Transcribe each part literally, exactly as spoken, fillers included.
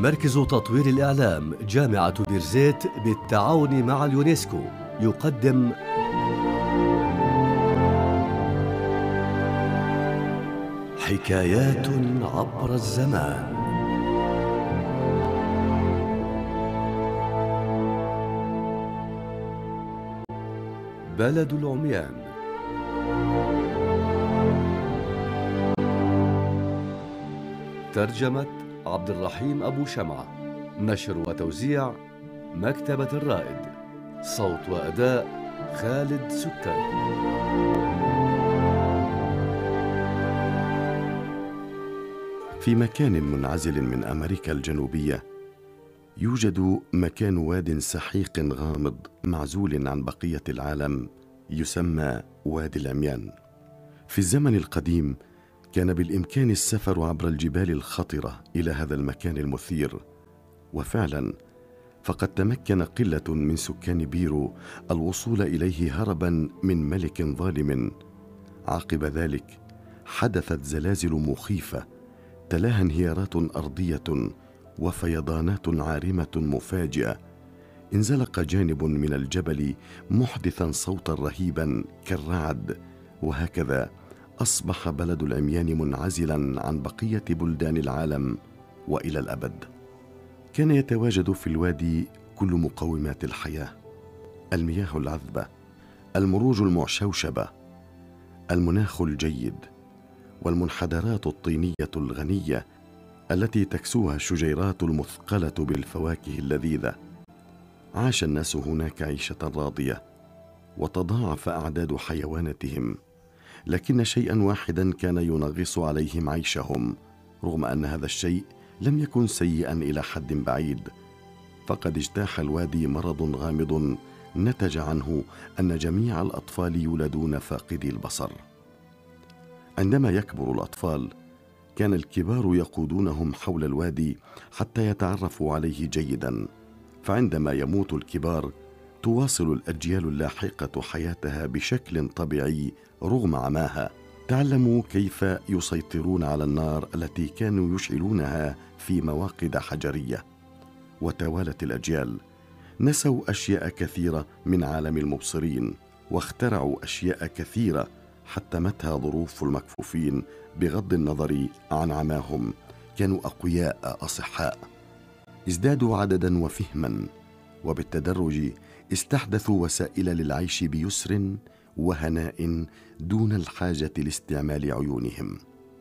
مركز تطوير الإعلام جامعة بيرزيت بالتعاون مع اليونسكو يقدم حكايات عبر الزمان. بلد العميان. ترجمة عبد الرحيم أبو شمعة. نشر وتوزيع مكتبة الرائد. صوت وأداء خالد سكر. في مكان منعزل من أمريكا الجنوبية يوجد مكان واد سحيق غامض معزول عن بقية العالم يسمى وادي العميان. في الزمن القديم كان بالإمكان السفر عبر الجبال الخطرة إلى هذا المكان المثير، وفعلا فقد تمكن قلة من سكان بيرو الوصول إليه هربا من ملك ظالم. عقب ذلك حدثت زلازل مخيفة تلاها انهيارات أرضية وفيضانات عارمة مفاجئة. انزلق جانب من الجبل محدثا صوتا رهيبا كالرعد، وهكذا أصبح بلد العميان منعزلا عن بقية بلدان العالم وإلى الأبد. كان يتواجد في الوادي كل مقومات الحياة: المياه العذبة، المروج المعشوشبة، المناخ الجيد، والمنحدرات الطينية الغنية التي تكسوها الشجيرات المثقلة بالفواكه اللذيذة. عاش الناس هناك عيشة راضية وتضاعف أعداد حيواناتهم، لكن شيئا واحدا كان ينغص عليهم عيشهم، رغم أن هذا الشيء لم يكن سيئا إلى حد بعيد. فقد اجتاح الوادي مرض غامض نتج عنه أن جميع الأطفال يولدون فاقدي البصر. عندما يكبر الأطفال كان الكبار يقودونهم حول الوادي حتى يتعرفوا عليه جيدا، فعندما يموت الكبار تواصل الأجيال اللاحقة حياتها بشكل طبيعي رغم عماها. تعلموا كيف يسيطرون على النار التي كانوا يشعلونها في مواقد حجرية، وتوالت الأجيال نسوا أشياء كثيرة من عالم المبصرين، واخترعوا أشياء كثيرة حتمتها ظروف المكفوفين بغض النظر عن عماهم. كانوا أقوياء أصحاء، ازدادوا عددا وفهما، وبالتدرج استحدثوا وسائل للعيش بيسر وهناء دون الحاجة لاستعمال عيونهم.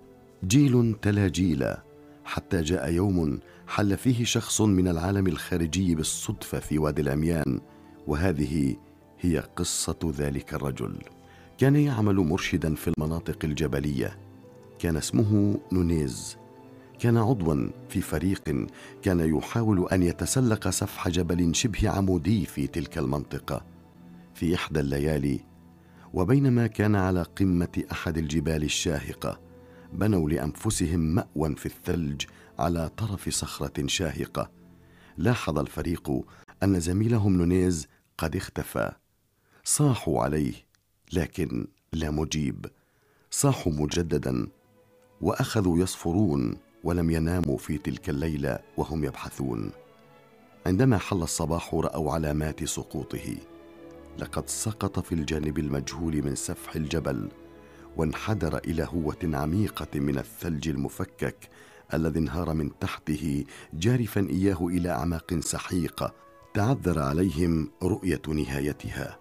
جيل تلا جيلا، حتى جاء يوم حل فيه شخص من العالم الخارجي بالصدفة في وادي العميان، وهذه هي قصة ذلك الرجل. كان يعمل مرشدا في المناطق الجبلية، كان اسمه نونيز. كان عضوا في فريق كان يحاول أن يتسلق سفح جبل شبه عمودي في تلك المنطقة. في إحدى الليالي وبينما كان على قمة أحد الجبال الشاهقة بنوا لأنفسهم مأوى في الثلج على طرف صخرة شاهقة. لاحظ الفريق أن زميلهم نونيز قد اختفى. صاحوا عليه لكن لا مجيب. صاحوا مجددا وأخذوا يصفرون، ولم يناموا في تلك الليلة وهم يبحثون. عندما حل الصباح رأوا علامات سقوطه. لقد سقط في الجانب المجهول من سفح الجبل، وانحدر إلى هوة عميقة من الثلج المفكك الذي انهار من تحته جارفا إياه إلى أعماق سحيقة تعذر عليهم رؤية نهايتها.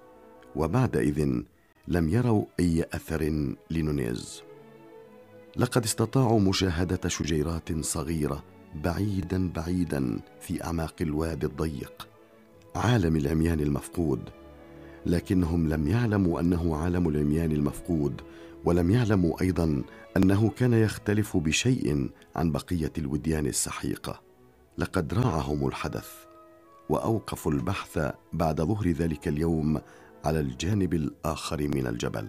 وبعدئذ لم يروا أي أثر لنونيز. لقد استطاعوا مشاهدة شجيرات صغيرة بعيدا بعيدا في أعماق الوادي الضيق، عالم العميان المفقود. لكنهم لم يعلموا أنه عالم العميان المفقود، ولم يعلموا أيضا أنه كان يختلف بشيء عن بقية الوديان السحيقة. لقد راعهم الحدث وأوقفوا البحث بعد ظهر ذلك اليوم على الجانب الآخر من الجبل.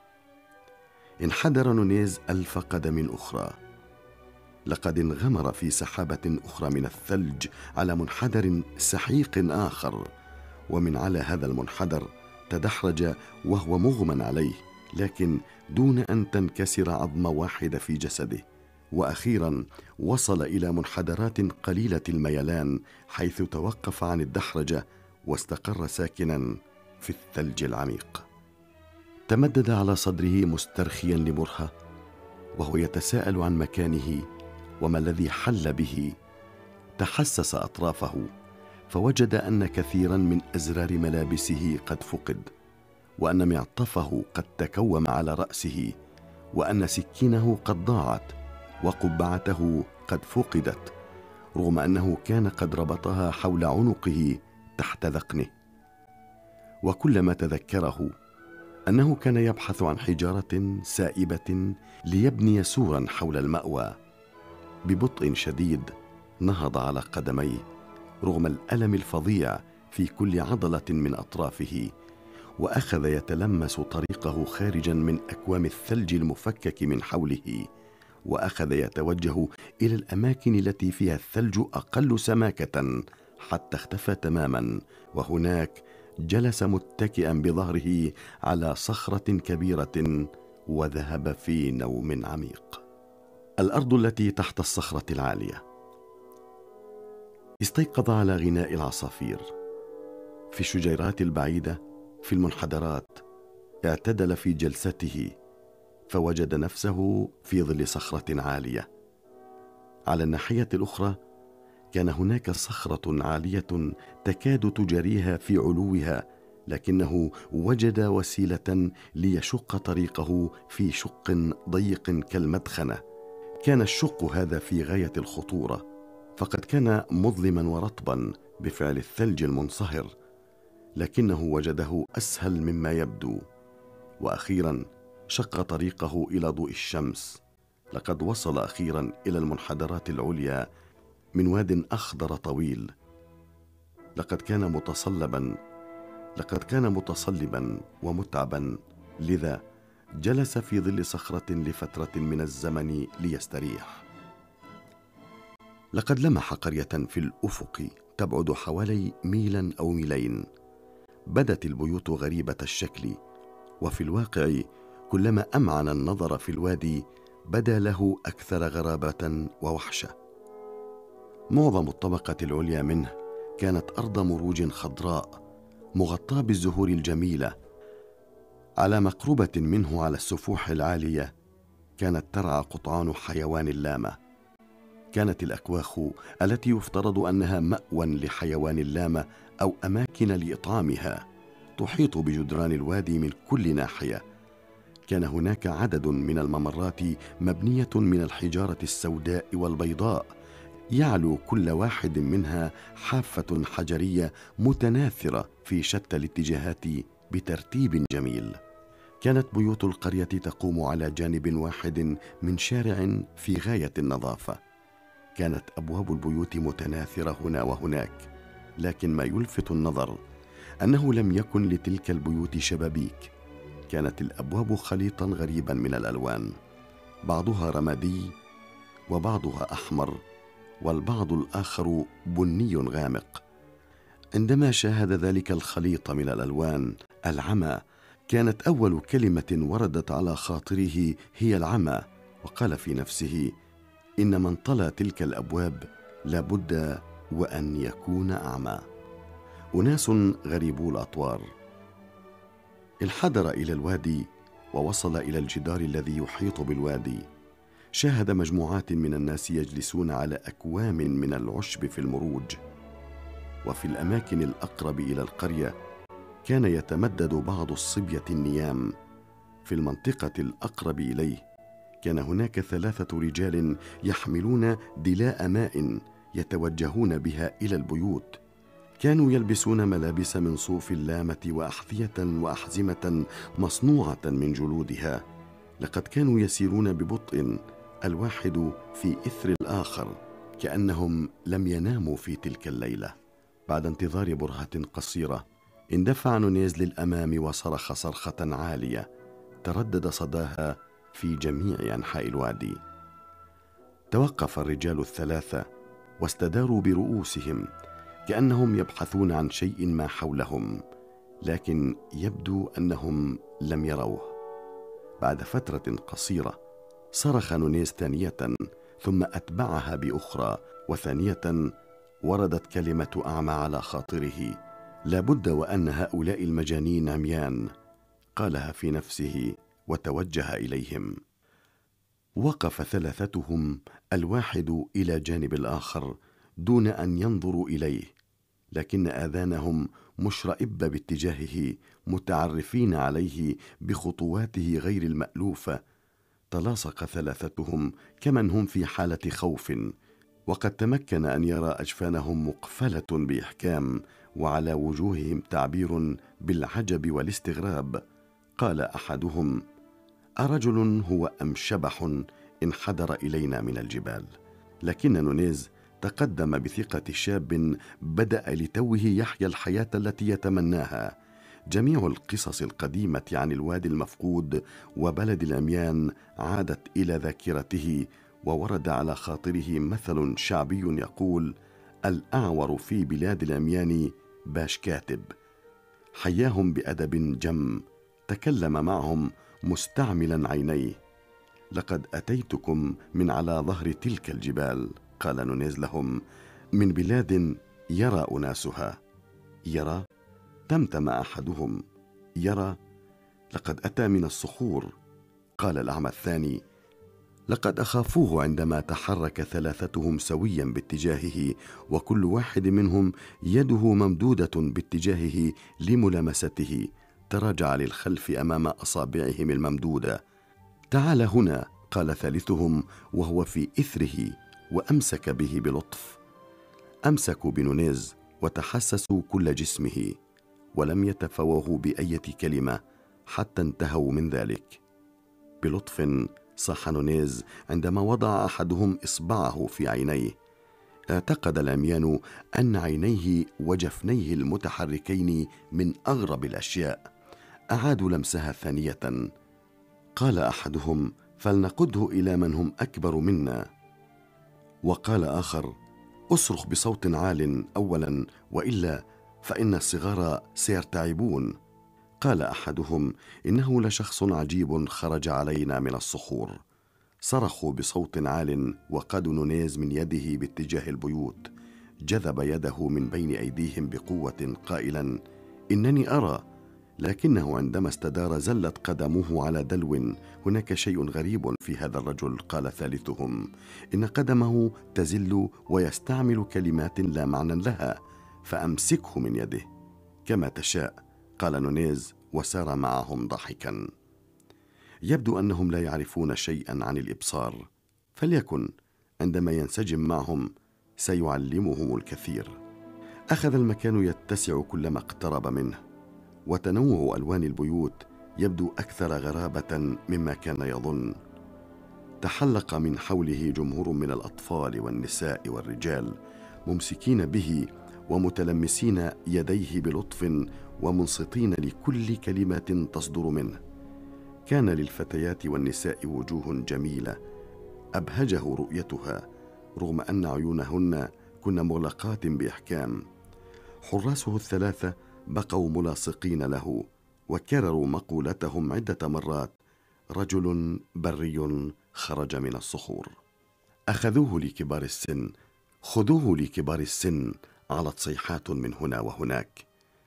انحدر نونيز ألف قدم أخرى. لقد انغمر في سحابة أخرى من الثلج على منحدر سحيق آخر، ومن على هذا المنحدر تدحرج وهو مغمى عليه، لكن دون أن تنكسر عظمة واحدة في جسده، وأخيرا وصل إلى منحدرات قليلة الميلان، حيث توقف عن الدحرجة واستقر ساكنا في الثلج العميق. تمدد على صدره مسترخيا لبرهة، وهو يتساءل عن مكانه وما الذي حل به. تحسس أطرافه فوجد أن كثيرا من أزرار ملابسه قد فقد، وأن معطفه قد تكوم على رأسه، وأن سكينه قد ضاعت، وقبعته قد فقدت، رغم أنه كان قد ربطها حول عنقه تحت ذقنه. وكلما تذكره أنه كان يبحث عن حجارة سائبة ليبني سورا حول المأوى، ببطء شديد نهض على قدميه رغم الألم الفظيع في كل عضلة من أطرافه، وأخذ يتلمس طريقه خارجا من أكوام الثلج المفكك من حوله، وأخذ يتوجه إلى الأماكن التي فيها الثلج أقل سماكة حتى اختفى تماما، وهناك جلس متكئا بظهره على صخرة كبيرة وذهب في نوم عميق. الأرض التي تحت الصخرة العالية. استيقظ على غناء العصافير في الشجيرات البعيدة في المنحدرات. اعتدل في جلسته فوجد نفسه في ظل صخرة عالية. على الناحية الأخرى كان هناك صخرة عالية تكاد تجريها في علوها، لكنه وجد وسيلة ليشق طريقه في شق ضيق كالمدخنة. كان الشق هذا في غاية الخطورة، فقد كان مظلما ورطبا بفعل الثلج المنصهر، لكنه وجده أسهل مما يبدو. وأخيرا شق طريقه إلى ضوء الشمس. لقد وصل أخيرا إلى المنحدرات العليا من واد أخضر طويل. لقد كان متصلبا لقد كان متصلبا ومتعبا، لذا جلس في ظل صخرة لفترة من الزمن ليستريح. لقد لمح قرية في الأفق تبعد حوالي ميلا أو ميلين. بدت البيوت غريبة الشكل، وفي الواقع كلما أمعن النظر في الوادي بدا له أكثر غرابة ووحشة. معظم الطبقة العليا منه كانت أرض مروج خضراء مغطاة بالزهور الجميلة. على مقربة منه على السفوح العالية كانت ترعى قطعان حيوان اللامة. كانت الأكواخ التي يفترض أنها مأوى لحيوان اللامة أو أماكن لإطعامها تحيط بجدران الوادي من كل ناحية. كان هناك عدد من الممرات مبنية من الحجارة السوداء والبيضاء، يعلو كل واحد منها حافة حجرية متناثرة في شتى الاتجاهات بترتيب جميل. كانت بيوت القرية تقوم على جانب واحد من شارع في غاية النظافة. كانت أبواب البيوت متناثرة هنا وهناك، لكن ما يلفت النظر أنه لم يكن لتلك البيوت شبابيك. كانت الأبواب خليطا غريبا من الألوان، بعضها رمادي وبعضها أحمر والبعض الآخر بني غامق. عندما شاهد ذلك الخليط من الألوان العمى، كانت أول كلمة وردت على خاطره هي العمى، وقال في نفسه إن من طلى تلك الأبواب لابد وأن يكون أعمى. أناس غريبو الأطوار. انحدر إلى الوادي ووصل إلى الجدار الذي يحيط بالوادي. شاهد مجموعات من الناس يجلسون على أكوام من العشب في المروج. وفي الأماكن الأقرب إلى القرية كان يتمدد بعض الصبية النيام. في المنطقة الأقرب إليه كان هناك ثلاثة رجال يحملون دلاء ماء يتوجهون بها إلى البيوت. كانوا يلبسون ملابس من صوف اللامة وأحذية وأحزمة مصنوعة من جلودها. لقد كانوا يسيرون ببطء، الواحد في إثر الآخر، كأنهم لم يناموا في تلك الليلة. بعد انتظار برهة قصيرة اندفع نونيز للأمام وصرخ صرخة عالية تردد صداها في جميع أنحاء الوادي. توقف الرجال الثلاثة واستداروا برؤوسهم كأنهم يبحثون عن شيء ما حولهم، لكن يبدو أنهم لم يروه. بعد فترة قصيرة صرخ نونيز ثانية ثم أتبعها بأخرى، وثانية وردت كلمة أعمى على خاطره: لابد وأن هؤلاء المجانين عميان. قالها في نفسه وتوجه إليهم. وقف ثلاثتهم الواحد إلى جانب الآخر دون أن ينظروا إليه، لكن آذانهم مشرئبة باتجاهه، متعرفين عليه بخطواته غير المألوفة. تلاصق ثلاثتهم كمن هم في حالة خوف، وقد تمكن أن يرى أجفانهم مقفلة بإحكام، وعلى وجوههم تعبير بالعجب والاستغراب. قال أحدهم: أرجل هو أم شبح انحدر إلينا من الجبال؟ لكن نونيز تقدم بثقة شاب بدأ لتوه يحيا الحياة التي يتمناها. جميع القصص القديمة عن الوادي المفقود وبلد العميان عادت إلى ذاكرته، وورد على خاطره مثل شعبي يقول: الأعور في بلاد العميان باش كاتب. حياهم بأدب جم، تكلم معهم مستعملا عينيه: لقد أتيتكم من على ظهر تلك الجبال، قال نونيز لهم، من بلاد يرى أناسها. يرى؟ تمتم أحدهم: يرى؟ لقد أتى من الصخور. قال الأعمى الثاني: لقد أخافوه عندما تحرك ثلاثتهم سويا باتجاهه، وكل واحد منهم يده ممدودة باتجاهه لملامسته. تراجع للخلف أمام أصابعهم الممدودة. تعال هنا، قال ثالثهم وهو في إثره، وأمسك به بلطف. أمسكوا بنونيز وتحسسوا كل جسمه، ولم يتفوهوا بأية كلمة حتى انتهوا من ذلك. بلطف صاح نونيز عندما وضع أحدهم إصبعه في عينيه. اعتقد العميان أن عينيه وجفنيه المتحركين من أغرب الأشياء. أعادوا لمسها ثانية. قال أحدهم: فلنقده إلى من هم أكبر منا. وقال آخر: أصرخ بصوت عال أولا، وإلا فإن الصغار سيرتعبون. قال أحدهم: إنه لشخص عجيب خرج علينا من الصخور. صرخوا بصوت عال وقادوا نونيز من يده باتجاه البيوت. جذب يده من بين أيديهم بقوة قائلا: إنني أرى. لكنه عندما استدار زلت قدمه على دلو. هناك شيء غريب في هذا الرجل، قال ثالثهم، إن قدمه تزل ويستعمل كلمات لا معنى لها، فأمسكه من يده. كما تشاء، قال نونيز وسار معهم ضاحكا. يبدو أنهم لا يعرفون شيئا عن الإبصار، فليكن، عندما ينسجم معهم سيعلمهم الكثير. أخذ المكان يتسع كلما اقترب منه، وتنوع ألوان البيوت يبدو أكثر غرابة مما كان يظن. تحلق من حوله جمهور من الأطفال والنساء والرجال، ممسكين به ومتلمسين يديه بلطف ومنصتين لكل كلمة تصدر منه. كان للفتيات والنساء وجوه جميلة أبهجه رؤيتها، رغم أن عيونهن كن مغلقات بإحكام. حراسه الثلاثة بقوا ملاصقين له، وكرروا مقولتهم عدة مرات: رجل بري خرج من الصخور. أخذوه لكبار السن، خذوه لكبار السن، علت صيحات من هنا وهناك.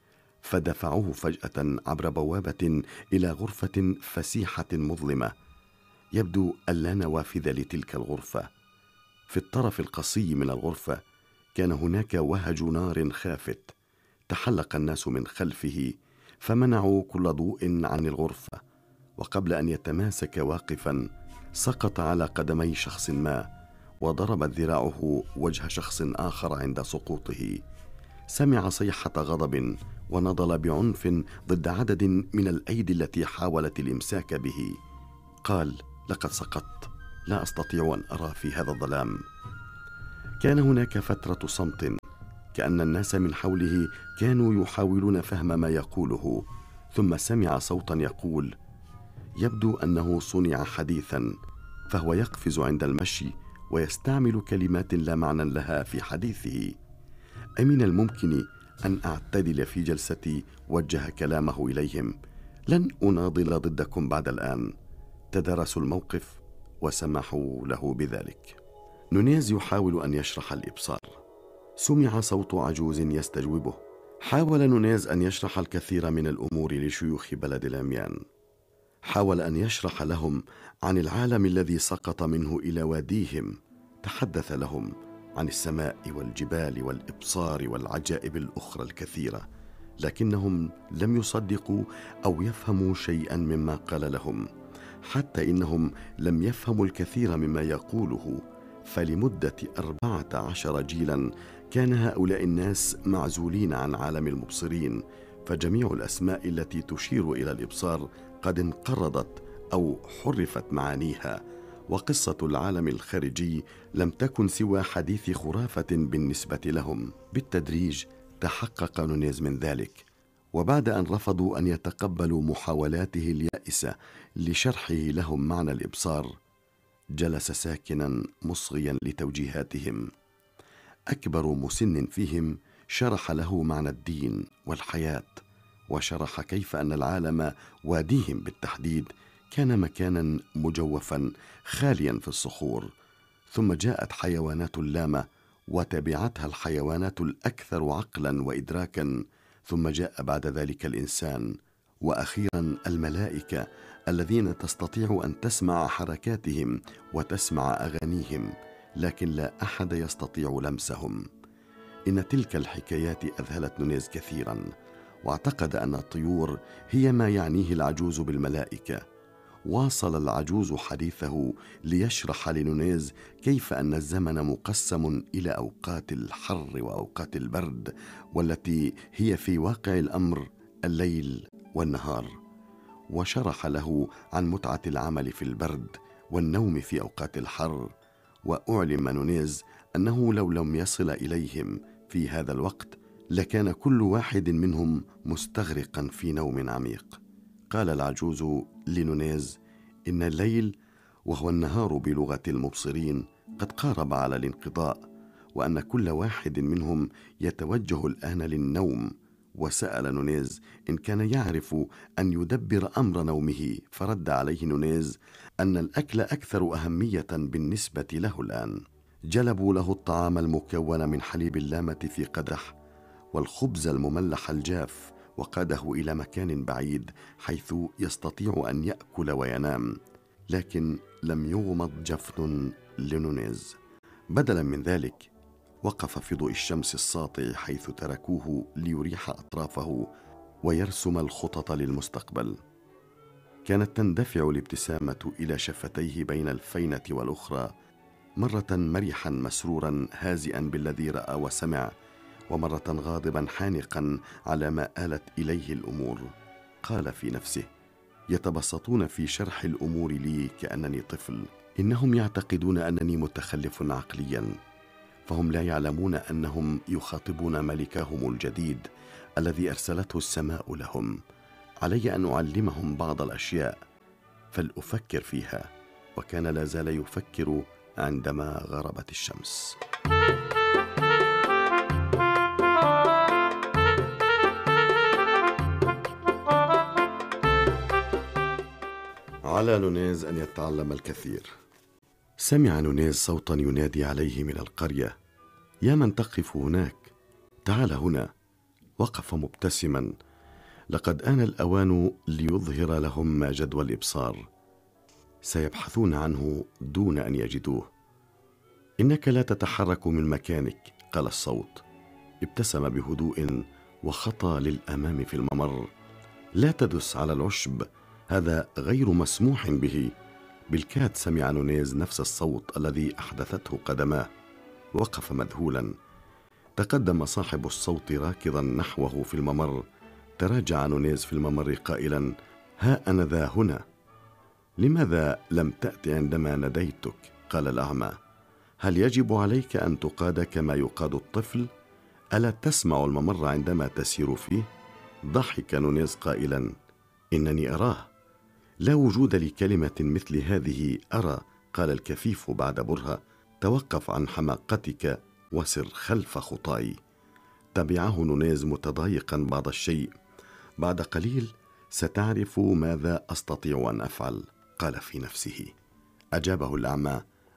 فدفعوه فجأة عبر بوابة إلى غرفة فسيحة مظلمة. يبدو أن لا نوافذ لتلك الغرفة. في الطرف القصي من الغرفة كان هناك وهج نار خافت. تحلق الناس من خلفه فمنعوا كل ضوء عن الغرفة، وقبل أن يتماسك واقفا سقط على قدمي شخص ما، وضربت ذراعه وجه شخص آخر عند سقوطه. سمع صيحة غضب ونضل بعنف ضد عدد من الأيدي التي حاولت الإمساك به. قال: لقد سقطت، لا أستطيع أن أرى في هذا الظلام. كان هناك فترة صمت، كأن الناس من حوله كانوا يحاولون فهم ما يقوله. ثم سمع صوتا يقول: يبدو أنه صنع حديثا، فهو يقفز عند المشي ويستعمل كلمات لا معنى لها في حديثه. أمن الممكن أن أعتدل في جلستي؟ وجه كلامه إليهم: لن أناضل ضدكم بعد الآن. تدارسوا الموقف وسمحوا له بذلك. نونيز يحاول أن يشرح الإبصار. سمع صوت عجوز يستجوبه. حاول نونيز أن يشرح الكثير من الأمور لشيوخ بلد العميان. حاول أن يشرح لهم عن العالم الذي سقط منه إلى واديهم. تحدث لهم عن السماء والجبال والإبصار والعجائب الأخرى الكثيرة، لكنهم لم يصدقوا أو يفهموا شيئا مما قال لهم، حتى إنهم لم يفهموا الكثير مما يقوله. فلمدة أربعة عشر جيلا كان هؤلاء الناس معزولين عن عالم المبصرين، فجميع الأسماء التي تشير إلى الإبصار قد انقرضت أو حرفت معانيها، وقصة العالم الخارجي لم تكن سوى حديث خرافة بالنسبة لهم. بالتدريج تحقق نونيز من ذلك، وبعد أن رفضوا أن يتقبلوا محاولاته اليائسة لشرحه لهم معنى الإبصار، جلس ساكنا مصغيا لتوجيهاتهم. أكبر مسن فيهم شرح له معنى الدين والحياة، وشرح كيف أن العالم واديهم بالتحديد كان مكانا مجوفا خاليا في الصخور، ثم جاءت حيوانات اللامة وتبعتها الحيوانات الأكثر عقلا وإدراكا، ثم جاء بعد ذلك الإنسان، وأخيرا الملائكة الذين تستطيع أن تسمع حركاتهم وتسمع أغانيهم، لكن لا أحد يستطيع لمسهم. إن تلك الحكايات أذهلت نونيز كثيرا، واعتقد أن الطيور هي ما يعنيه العجوز بالملائكة. واصل العجوز حديثه ليشرح لنونيز كيف أن الزمن مقسم إلى أوقات الحر وأوقات البرد، والتي هي في واقع الأمر الليل والنهار. وشرح له عن متعة العمل في البرد والنوم في أوقات الحر. وأعلم نونيز أنه لو لم يصل إليهم في هذا الوقت لكان كل واحد منهم مستغرقا في نوم عميق. قال العجوز لنونيز إن الليل، وهو النهار بلغة المبصرين، قد قارب على الانقضاء، وأن كل واحد منهم يتوجه الآن للنوم. وسأل نونيز إن كان يعرف أن يدبر أمر نومه، فرد عليه نونيز أن الأكل أكثر أهمية بالنسبة له الآن. جلبوا له الطعام المكون من حليب اللامة في قدح، والخبز المملح الجاف، وقاده إلى مكان بعيد حيث يستطيع أن يأكل وينام، لكن لم يغمض جفن لنونيز. بدلا من ذلك وقف في ضوء الشمس الساطع حيث تركوه ليريح أطرافه ويرسم الخطط للمستقبل. كانت تندفع الابتسامة إلى شفتيه بين الفينة والأخرى، مرة مرحا مسرورا هازئا بالذي رأى وسمع، ومرة غاضبا حانقا على ما آلت إليه الأمور. قال في نفسه: يتبسطون في شرح الأمور لي كأنني طفل. إنهم يعتقدون أنني متخلف عقليا، فهم لا يعلمون أنهم يخاطبون ملكهم الجديد الذي أرسلته السماء لهم. علي أن أعلمهم بعض الأشياء، فلأفكر فيها. وكان لا زال يفكر عندما غربت الشمس. على نونيز أن يتعلم الكثير. سمع نونيز صوتا ينادي عليه من القرية: يا من تقف هناك، تعال هنا. وقف مبتسما. لقد آن الأوان ليظهر لهم ما جدوى الإبصار. سيبحثون عنه دون أن يجدوه. إنك لا تتحرك من مكانك، قال الصوت. ابتسم بهدوء وخطى للأمام في الممر. لا تدس على العشب، هذا غير مسموح به. بالكاد سمع نونيز نفس الصوت الذي أحدثته قدماه. وقف مذهولا. تقدم صاحب الصوت راكضا نحوه في الممر. تراجع نونيز في الممر قائلا: ها أنا ذا هنا. لماذا لم تأت عندما نديتك؟ قال الأعمى. هل يجب عليك أن تقاد كما يقاد الطفل؟ ألا تسمع الممر عندما تسير فيه؟ ضحك نونيز قائلا: إنني أراه. لا وجود لكلمة مثل هذه أرى، قال الكفيف بعد برهة. توقف عن حماقتك وسر خلف خطاي. تبعه نونيز متضايقا بعض الشيء. بعد قليل ستعرف ماذا أستطيع أن أفعل، قال في نفسه. أجابه الأعمى: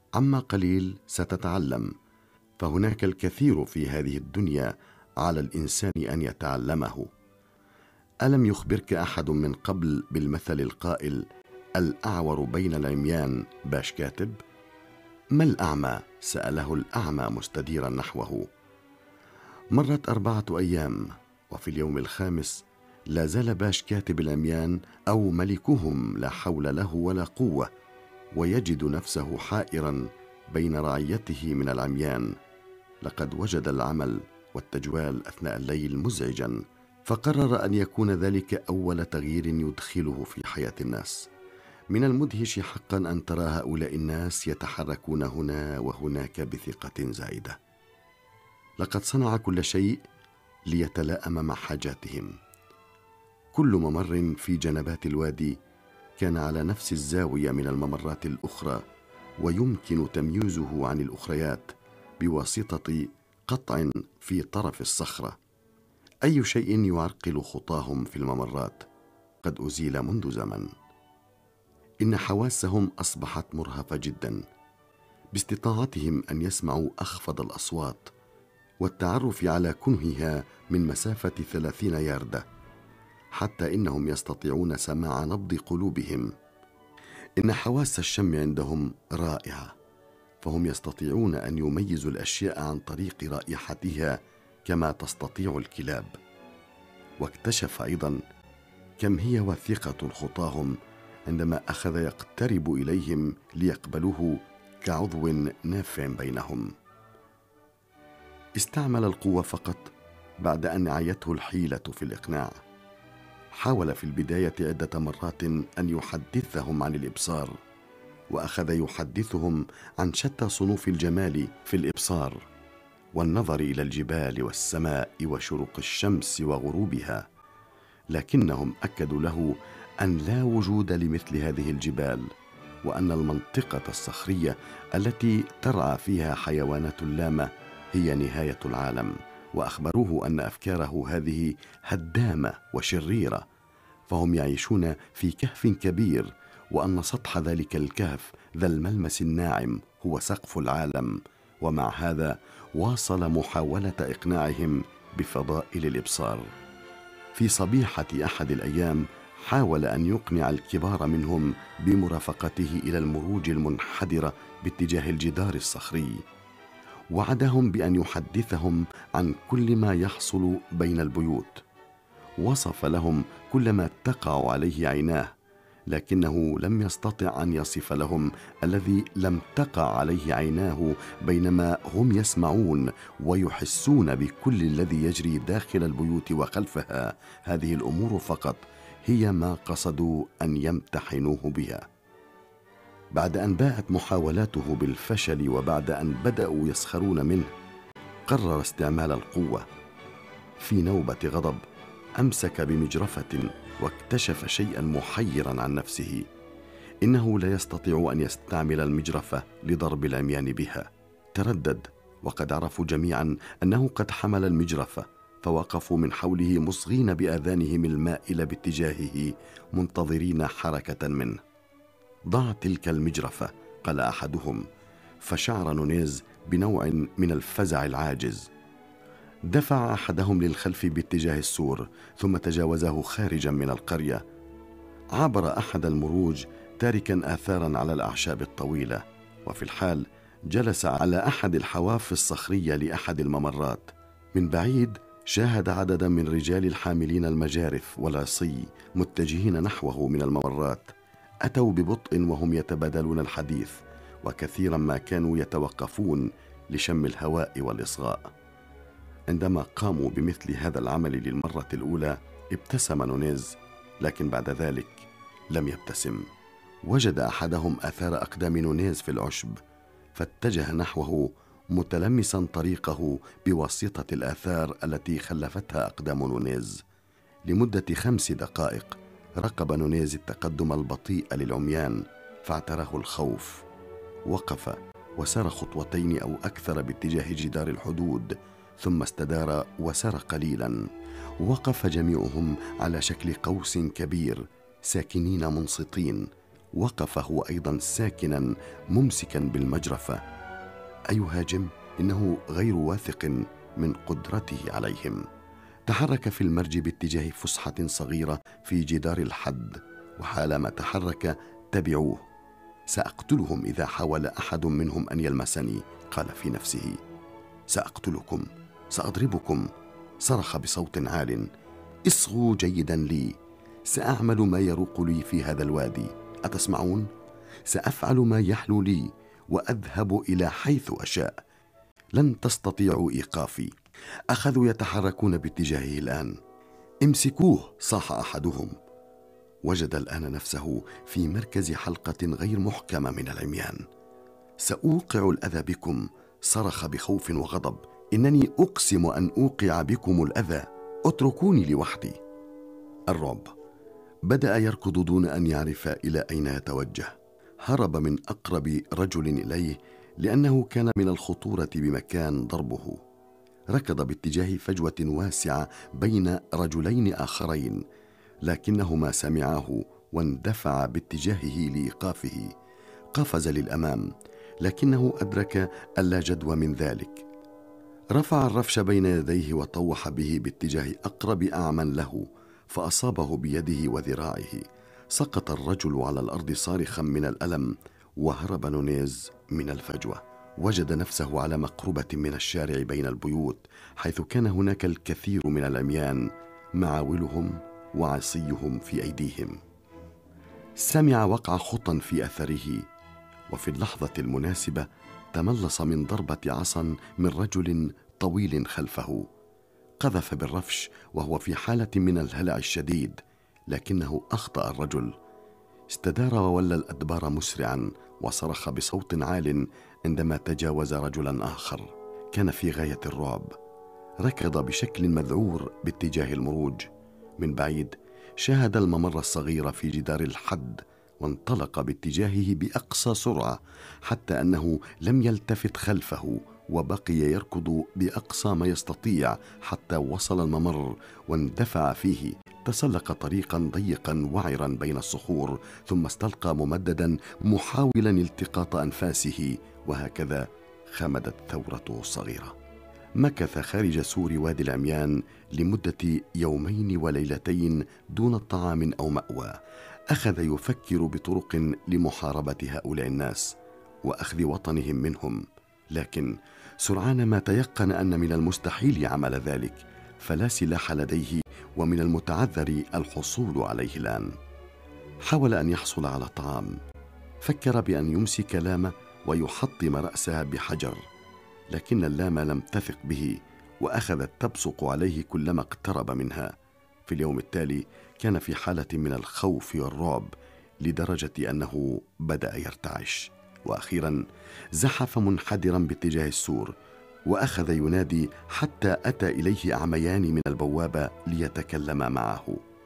عما قليل ستتعلم، فهناك الكثير في هذه الدنيا على الإنسان أن يتعلمه. ألم يخبرك أحد من قبل بالمثل القائل: الأعور بين العميان باش كاتب؟ ما الأعمى؟ سأله الأعمى مستديرا نحوه. مرت أربعة أيام، وفي اليوم الخامس لا زال باش كاتب العميان أو ملكهم لا حول له ولا قوة، ويجد نفسه حائرا بين رعيته من العميان. لقد وجد العمل والتجوال أثناء الليل مزعجا، فقرر أن يكون ذلك أول تغيير يدخله في حياة الناس. من المدهش حقا أن ترى هؤلاء الناس يتحركون هنا وهناك بثقة زائدة. لقد صنع كل شيء ليتلائم مع حاجاتهم. كل ممر في جنبات الوادي كان على نفس الزاوية من الممرات الأخرى، ويمكن تمييزه عن الأخريات بواسطة قطع في طرف الصخرة. أي شيء يعرقل خطاهم في الممرات قد أزيل منذ زمن. إن حواسهم أصبحت مرهفة جدا، باستطاعتهم أن يسمعوا أخفض الأصوات والتعرف على كنهها من مسافة ثلاثين ياردة، حتى إنهم يستطيعون سماع نبض قلوبهم. إن حواس الشم عندهم رائعة، فهم يستطيعون أن يميزوا الأشياء عن طريق رائحتها كما تستطيع الكلاب. واكتشف أيضا كم هي وثيقة خطاهم عندما أخذ يقترب إليهم ليقبلوه كعضو نافع بينهم. استعمل القوة فقط بعد أن عيته الحيلة في الإقناع. حاول في البداية عدة مرات أن يحدثهم عن الإبصار، وأخذ يحدثهم عن شتى صنوف الجمال في الإبصار والنظر إلى الجبال والسماء وشروق الشمس وغروبها، لكنهم أكدوا له أن لا وجود لمثل هذه الجبال، وأن المنطقة الصخرية التي ترعى فيها حيوانات لامة هي نهاية العالم، وأخبروه أن أفكاره هذه هدامة وشريرة، فهم يعيشون في كهف كبير، وأن سطح ذلك الكهف ذا الملمس الناعم هو سقف العالم. ومع هذا واصل محاولة إقناعهم بفضائل الإبصار. في صبيحة أحد الأيام حاول أن يقنع الكبار منهم بمرافقته إلى المروج المنحدرة باتجاه الجدار الصخري. وعدهم بأن يحدثهم عن كل ما يحصل بين البيوت. وصف لهم كل ما تقع عليه عيناه، لكنه لم يستطع أن يصف لهم الذي لم تقع عليه عيناه، بينما هم يسمعون ويحسون بكل الذي يجري داخل البيوت وخلفها. هذه الأمور فقط هي ما قصدوا أن يمتحنوه بها. بعد أن باءت محاولاته بالفشل، وبعد أن بدأوا يسخرون منه، قرر استعمال القوة. في نوبة غضب أمسك بمجرفة واكتشف شيئا محيرا عن نفسه: إنه لا يستطيع أن يستعمل المجرفة لضرب العميان بها. تردد، وقد عرفوا جميعا أنه قد حمل المجرفة، فوقفوا من حوله مصغين بآذانهم المائلة باتجاهه منتظرين حركة منه. ضع تلك المجرفة، قال أحدهم، فشعر نونيز بنوع من الفزع العاجز. دفع أحدهم للخلف باتجاه السور، ثم تجاوزه خارجا من القرية. عبر أحد المروج تاركا آثارا على الأعشاب الطويلة، وفي الحال جلس على أحد الحواف الصخرية لأحد الممرات. من بعيد شاهد عددا من رجال الحاملين المجارف والعصي متجهين نحوه من الممرات. أتوا ببطء وهم يتبادلون الحديث، وكثيرا ما كانوا يتوقفون لشم الهواء والإصغاء. عندما قاموا بمثل هذا العمل للمرة الأولى ابتسم نونيز، لكن بعد ذلك لم يبتسم. وجد أحدهم آثار أقدام نونيز في العشب، فاتجه نحوه متلمسا طريقه بواسطة الآثار التي خلفتها أقدام نونيز. لمدة خمس دقائق راقب نونيز التقدم البطيء للعميان، فاعتراه الخوف. وقف وسار خطوتين أو أكثر باتجاه جدار الحدود، ثم استدار وسار قليلا. وقف جميعهم على شكل قوس كبير، ساكنين منصتين، وقف هو أيضا ساكنا ممسكا بالمجرفة. أيهاجم؟ إنه غير واثق من قدرته عليهم. تحرك في المرج باتجاه فسحة صغيرة في جدار الحد، وحالما تحرك تبعوه. سأقتلهم إذا حاول أحد منهم أن يلمسني، قال في نفسه. سأقتلكم، سأضربكم، صرخ بصوت عال. اصغوا جيدا لي، سأعمل ما يروق لي في هذا الوادي، أتسمعون؟ سأفعل ما يحلو لي وأذهب إلى حيث أشاء، لن تستطيعوا إيقافي. أخذوا يتحركون باتجاهه الآن. امسكوه، صاح أحدهم. وجد الآن نفسه في مركز حلقة غير محكمة من العميان. سأوقع الأذى بكم، صرخ بخوف وغضب. إنني أقسم أن أوقع بكم الأذى، اتركوني لوحدي. الرعب بدأ يركض دون أن يعرف إلى أين يتوجه. هرب من أقرب رجل إليه لأنه كان من الخطورة بمكان ضربه. ركض باتجاه فجوة واسعة بين رجلين آخرين، لكنهما سمعاه واندفع باتجاهه لإيقافه. قفز للأمام، لكنه أدرك ألا جدوى من ذلك. رفع الرفش بين يديه وطوح به باتجاه أقرب أعمى له، فأصابه بيده وذراعه. سقط الرجل على الأرض صارخا من الألم، وهرب نونيز من الفجوة. وجد نفسه على مقربة من الشارع بين البيوت، حيث كان هناك الكثير من العميان، معاولهم وعصيهم في أيديهم. سمع وقع خطى في أثره، وفي اللحظة المناسبة تملص من ضربة عصا من رجل طويل خلفه. قذف بالرفش وهو في حالة من الهلع الشديد، لكنه أخطأ الرجل. استدار وولى الأدبار مسرعا، وصرخ بصوت عال عندما تجاوز رجلا آخر. كان في غاية الرعب. ركض بشكل مذعور باتجاه المروج. من بعيد شاهد الممر الصغير في جدار الحد، وانطلق باتجاهه بأقصى سرعة، حتى أنه لم يلتفت خلفه، وبقي يركض بأقصى ما يستطيع حتى وصل الممر واندفع فيه. تسلق طريقا ضيقا وعرا بين الصخور، ثم استلقى ممددا محاولا التقاط أنفاسه، وهكذا خمدت ثورته الصغيرة. مكث خارج سور وادي العميان لمدة يومين وليلتين دون طعام أو مأوى. أخذ يفكر بطرق لمحاربة هؤلاء الناس وأخذ وطنهم منهم، لكن سرعان ما تيقن أن من المستحيل عمل ذلك، فلا سلاح لديه، ومن المتعذر الحصول عليه الآن. حاول أن يحصل على طعام. فكر بأن يمسك لامة ويحطم رأسها بحجر، لكن اللامة لم تثق به، وأخذت تبصق عليه كلما اقترب منها. في اليوم التالي كان في حالة من الخوف والرعب، لدرجة أنه بدأ يرتعش، وأخيرا زحف منحدرا باتجاه السور، وأخذ ينادي حتى أتى إليه أعميان من البوابة ليتكلما معه.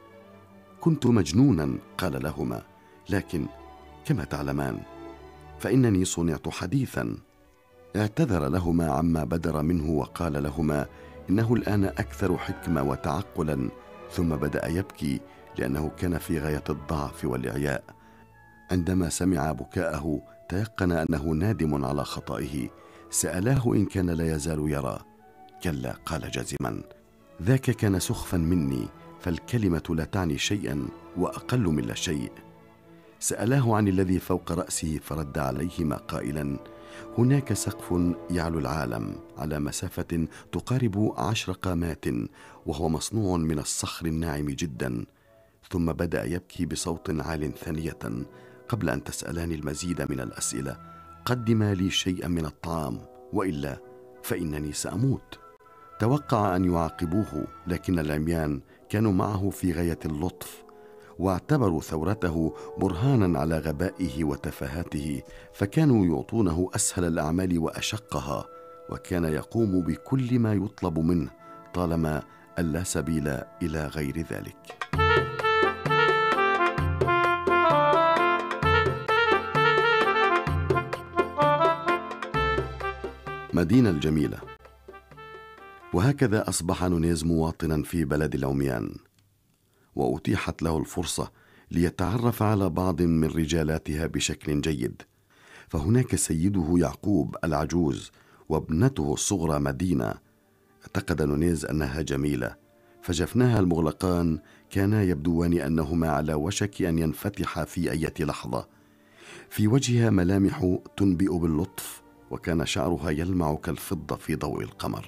كنت مجنونا، قال لهما، لكن كما تعلمان فإنني صنعت حديثا. اعتذر لهما عما بدر منه، وقال لهما إنه الآن أكثر حكمة وتعقلا، ثم بدأ يبكي لأنه كان في غاية الضعف والإعياء. عندما سمع بكاءه تيقن أنه نادم على خطئه. سألاه إن كان لا يزال يرى. كلا، قال جازما، ذاك كان سخفا مني، فالكلمة لا تعني شيئا وأقل من لا شيء. سألاه عن الذي فوق رأسه، فرد عليهما قائلا: هناك سقف يعلو العالم على مسافة تقارب عشر قامات، وهو مصنوع من الصخر الناعم جدا. ثم بدأ يبكي بصوت عال ثانية: قبل أن تسألاني المزيد من الأسئلة، قدما لي شيئا من الطعام، وإلا فإنني سأموت. توقع أن يعاقبوه، لكن العميان كانوا معه في غاية اللطف، واعتبروا ثورته برهانا على غبائه وتفاهاته، فكانوا يعطونه أسهل الأعمال وأشقها، وكان يقوم بكل ما يطلب منه طالما ألا سبيل إلى غير ذلك. مدينة الجميلة. وهكذا أصبح نونيز مواطنا في بلد العميان، وأتيحت له الفرصة ليتعرف على بعض من رجالاتها بشكل جيد. فهناك سيده يعقوب العجوز وابنته الصغرى مدينة. اعتقد نونيز أنها جميلة، فجفناها المغلقان كانا يبدوان أنهما على وشك أن ينفتحا في أي لحظة. في وجهها ملامح تنبئ باللطف، وكان شعرها يلمع كالفضة في ضوء القمر.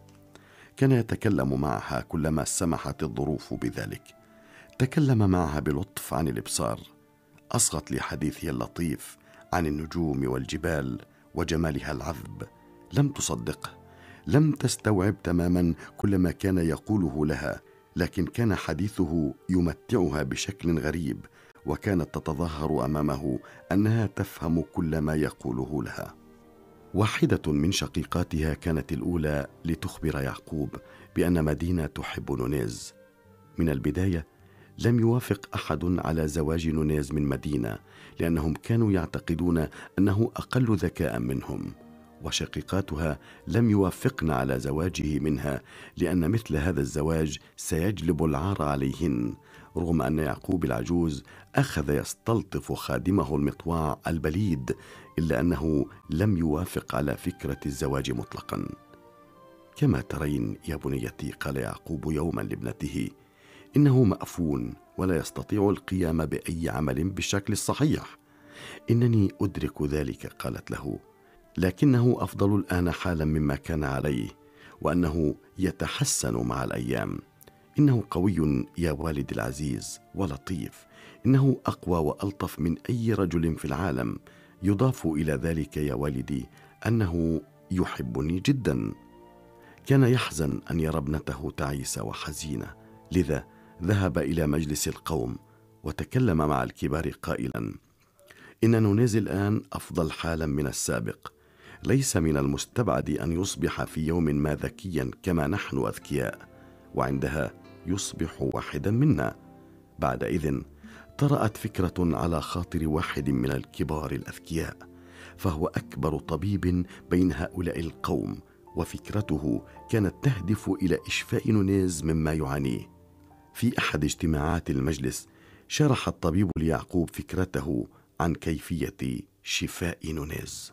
كان يتكلم معها كلما سمحت الظروف بذلك. تكلم معها بلطف عن الإبصار، أصغت لحديثه اللطيف عن النجوم والجبال وجمالها العذب. لم تصدقه، لم تستوعب تماما كل ما كان يقوله لها، لكن كان حديثه يمتعها بشكل غريب، وكانت تتظاهر أمامه أنها تفهم كل ما يقوله لها. واحدة من شقيقاتها كانت الأولى لتخبر يعقوب بأن مدينة تحب نونيز. من البداية لم يوافق أحد على زواج نونيز من مدينة، لأنهم كانوا يعتقدون أنه أقل ذكاء منهم، وشقيقاتها لم يوافقن على زواجه منها، لأن مثل هذا الزواج سيجلب العار عليهن، رغم أن يعقوب العجوز أخذ يستلطف خادمه المطواع البليد، إلا أنه لم يوافق على فكرة الزواج مطلقا. كما ترين يا بنيتي، قال يعقوب يوما لابنته، إنه مأفون ولا يستطيع القيام بأي عمل بالشكل الصحيح. إنني أدرك ذلك، قالت له، لكنه أفضل الآن حالا مما كان عليه، وأنه يتحسن مع الأيام. إنه قوي يا والدي العزيز ولطيف، إنه أقوى وألطف من أي رجل في العالم. يضاف إلى ذلك يا والدي أنه يحبني جدا. كان يحزن أن يرى ابنته تعيسة وحزينة، لذا ذهب إلى مجلس القوم وتكلم مع الكبار قائلا: إن نونيز الآن أفضل حالا من السابق. ليس من المستبعد أن يصبح في يوم ما ذكيا كما نحن أذكياء، وعندها يصبح واحدا منا. بعدئذ طرأت فكرة على خاطر واحد من الكبار الأذكياء، فهو أكبر طبيب بين هؤلاء القوم، وفكرته كانت تهدف إلى إشفاء نونيز مما يعانيه. في أحد اجتماعات المجلس شرح الطبيب ليعقوب فكرته عن كيفية شفاء نونيز.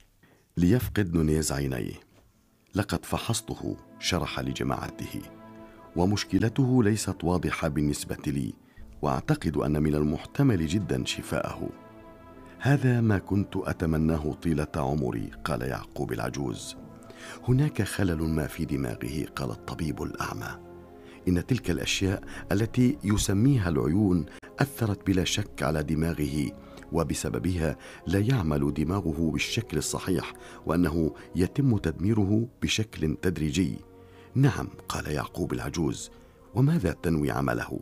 ليفقد نونيز عينيه. لقد فحصته، شرح لجماعته، ومشكلته ليست واضحة بالنسبة لي، وأعتقد أن من المحتمل جدا شفاءه. هذا ما كنت أتمناه طيلة عمري، قال يعقوب العجوز. هناك خلل ما في دماغه، قال الطبيب الأعمى. إن تلك الأشياء التي يسميها العيون أثرت بلا شك على دماغه، وبسببها لا يعمل دماغه بالشكل الصحيح، وأنه يتم تدميره بشكل تدريجي. نعم، قال يعقوب العجوز. وماذا تنوي عمله؟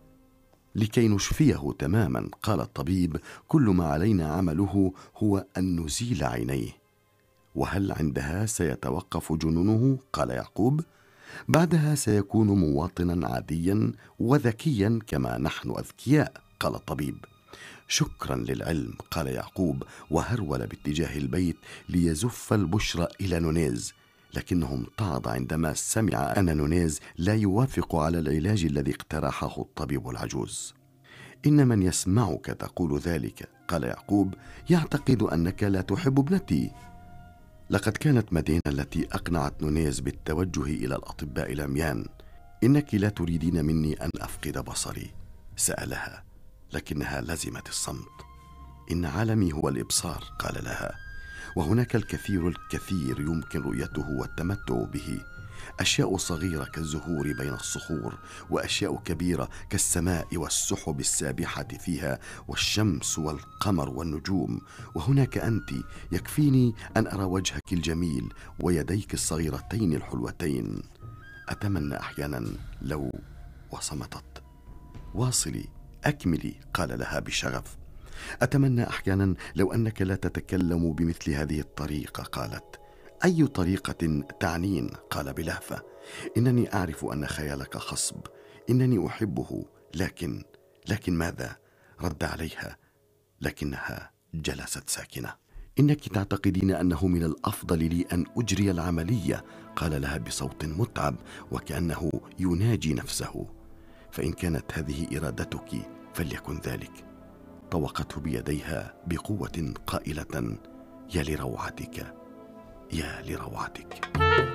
لكي نشفيه تماما، قال الطبيب، كل ما علينا عمله هو أن نزيل عينيه. وهل عندها سيتوقف جنونه؟ قال يعقوب. بعدها سيكون مواطنا عاديا وذكيا كما نحن أذكياء، قال الطبيب. شكرا للعلم، قال يعقوب، وهرول باتجاه البيت ليزف البشرى إلى نونيز، لكنه امتعض عندما سمع أن نونيز لا يوافق على العلاج الذي اقترحه الطبيب العجوز. إن من يسمعك تقول ذلك، قال يعقوب، يعتقد أنك لا تحب ابنتي. لقد كانت مدينة التي أقنعت نونيز بالتوجه إلى الأطباء العميان. إنك لا تريدين مني أن أفقد بصري؟ سألها، لكنها لزمت الصمت. إن عالمي هو الإبصار، قال لها، وهناك الكثير الكثير يمكن رؤيته والتمتع به. أشياء صغيرة كالزهور بين الصخور، وأشياء كبيرة كالسماء والسحب السابحة فيها، والشمس والقمر والنجوم. وهناك أنت، يكفيني أن أرى وجهك الجميل ويديك الصغيرتين الحلوتين. أتمنى أحيانا لو... وصمتت. واصلي، أكملي، قال لها بشغف. أتمنى أحيانا لو أنك لا تتكلم بمثل هذه الطريقة، قالت. أي طريقة تعنين؟ قال بلهفة. إنني أعرف أن خيالك خصب، إنني أحبه، لكن لكن ماذا؟ رد عليها، لكنها جلست ساكنة. إنك تعتقدين أنه من الأفضل لي أن أجري العملية، قال لها بصوت متعب وكأنه يناجي نفسه. فإن كانت هذه إرادتك فليكن ذلك. طوقته بيديها بقوة قائلة: يا لروعتك، يا لروعتك.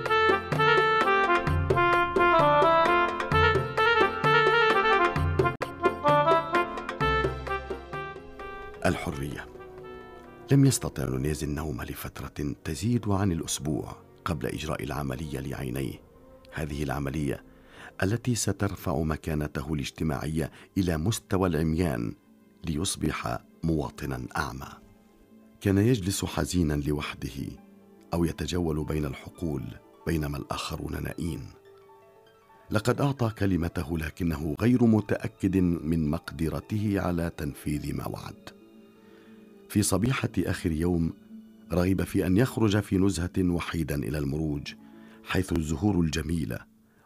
الحرية. لم يستطع نونيز النوم لفترة تزيد عن الأسبوع قبل إجراء العملية لعينيه، هذه العملية التي سترفع مكانته الاجتماعية إلى مستوى العميان ليصبح مواطنا أعمى. كان يجلس حزينا لوحده أو يتجول بين الحقول بينما الآخرون نائين. لقد أعطى كلمته لكنه غير متأكد من مقدرته على تنفيذ ما وعد. في صبيحة آخر يوم رغب في أن يخرج في نزهة وحيدا إلى المروج حيث الزهور الجميلة،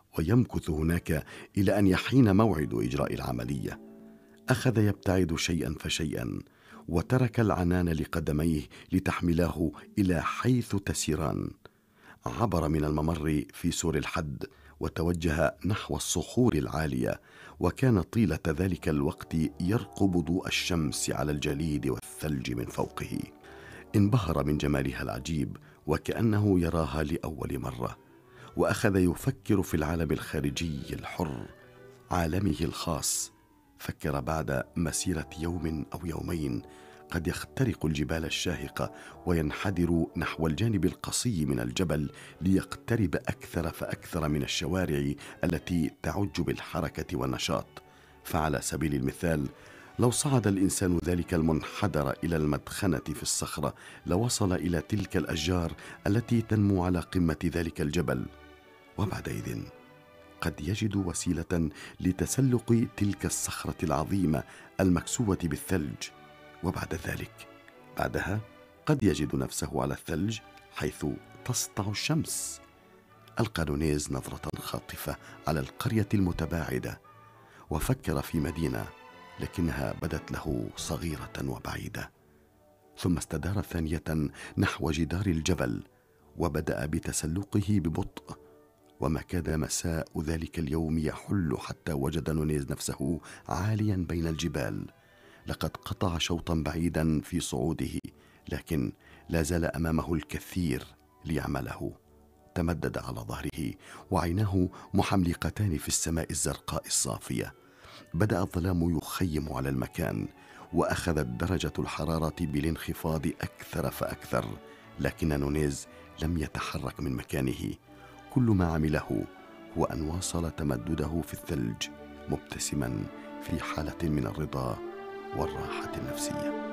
ويمكث هناك إلى أن يحين موعد إجراء العملية. أخذ يبتعد شيئا فشيئا وترك العنان لقدميه لتحملاه إلى حيث تسيران. عبر من الممر في سور الحد وتوجه نحو الصخور العالية، وكان طيلة ذلك الوقت يرقب ضوء الشمس على الجليد والثلج من فوقه. انبهر من جمالها العجيب وكأنه يراها لأول مرة، وأخذ يفكر في العالم الخارجي الحر، عالمه الخاص. فكر بعد مسيرة يوم أو يومين قد يخترق الجبال الشاهقة وينحدر نحو الجانب القصي من الجبل ليقترب أكثر فأكثر من الشوارع التي تعج بالحركة والنشاط. فعلى سبيل المثال، لو صعد الإنسان ذلك المنحدر إلى المدخنة في الصخرة لوصل إلى تلك الأشجار التي تنمو على قمة ذلك الجبل، وبعدئذ قد يجد وسيلة لتسلق تلك الصخرة العظيمة المكسوة بالثلج، وبعد ذلك بعدها قد يجد نفسه على الثلج حيث تسطع الشمس. ألقى نونيز نظرة خاطفة على القرية المتباعدة وفكر في مدينة لكنها بدت له صغيرة وبعيدة، ثم استدار ثانية نحو جدار الجبل وبدأ بتسلقه ببطء. وما كاد مساء ذلك اليوم يحل حتى وجد نونيز نفسه عاليا بين الجبال. لقد قطع شوطا بعيدا في صعوده، لكن لا زال أمامه الكثير ليعمله. تمدد على ظهره وعيناه محملقتان في السماء الزرقاء الصافية. بدأ الظلام يخيم على المكان، وأخذت درجة الحرارة بالانخفاض أكثر فأكثر، لكن نونيز لم يتحرك من مكانه. كل ما عمله هو أن واصل تمدده في الثلج مبتسما في حالة من الرضا والراحة النفسية.